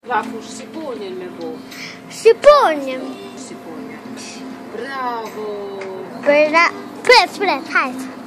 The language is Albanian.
Vakuš siponjen me bo. Siponjen. Siponjen. Bravo. Spret, spret, hajde.